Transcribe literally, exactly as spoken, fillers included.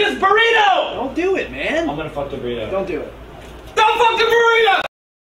this burrito! Don't do it, man. I'm gonna fuck the burrito. Don't do it. Don't fuck the burrito!